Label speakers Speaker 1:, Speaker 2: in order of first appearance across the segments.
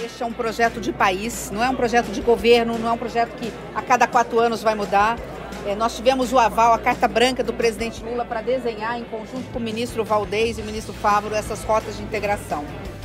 Speaker 1: Este é um projeto de país, não é um projeto de governo, não é um projeto que a cada 4 anos vai mudar. Nós tivemos o aval, a carta branca do presidente Lula para desenhar, em conjunto com o ministro Valdez e o ministro Fávaro, essas rotas de integração.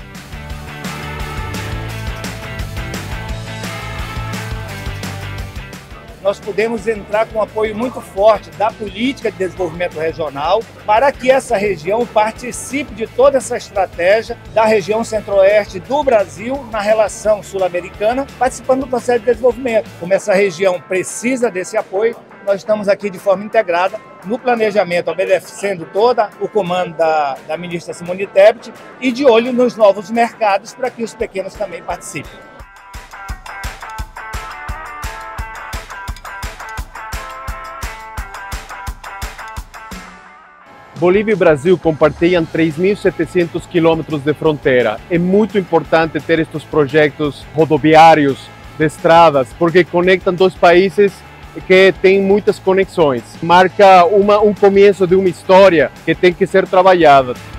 Speaker 2: Nós podemos entrar com um apoio muito forte da política de desenvolvimento regional para que essa região participe de toda essa estratégia da região centro-oeste do Brasil na relação sul-americana, participando do processo de desenvolvimento. Como essa região precisa desse apoio, nós estamos aqui de forma integrada no planejamento, obedecendo todo o comando da ministra Simone Tebet e de olho nos novos mercados para que os pequenos também participem.
Speaker 3: Bolívia e Brasil compartilham 3.700 quilômetros de fronteira. É muito importante ter estes projetos rodoviários de estradas, porque conectam dois países que têm muitas conexões. Marca um começo de uma história que tem que ser trabalhada.